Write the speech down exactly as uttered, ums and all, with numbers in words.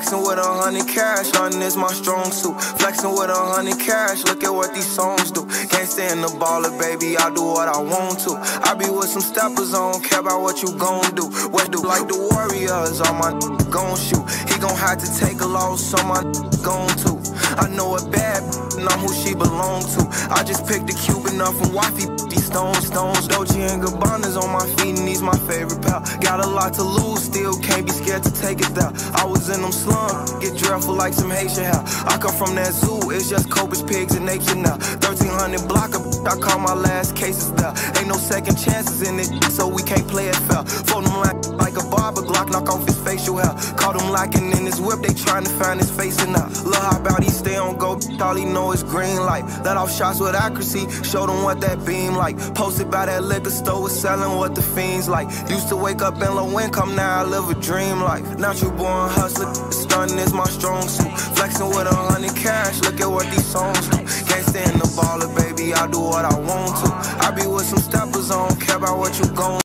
Flexing with a hundred cash, nothing is my strong suit. Flexing with a hundred cash, look at what these songs do. Can't stand the baller, baby, I do what I want to. I be with some steppers, I don't care about what you gon' do. What do like the Warriors, all my gon' shoot. He gon' have to take a loss, so my gon' too. I know a bad know who she belong to. I just picked a Cuban up from Wifey, these stones, stones. Dolce and Gabbana's on my feet and these my favorite pal. Got a lot to lose, still can't be scared to take it down. I was in them slums, get dreadful like some Haitian hell. I come from that zoo, it's just Cobras, pigs, and nature now. thirteen hundred block of I call my last cases there. Ain't no second chances in it, so we can't play it fair. Fold him like, like a barber, Glock knock off his facial hair. Caught him lacking in his whip, they trying to find his face and now. Look how about he stay on go, all he know is green light. Let off shots with accuracy, showed him what that beam like. Posted by that liquor store, was selling what the fiends like. Used to wake up in low income, now I live a dream life. Natural born hustler, stunning is my strong suit. Flexing with a hundred cash, look at what these songs do. Can't stand the baller, baby, I do what I want to. I be with some steppers, I don't care about what you gon'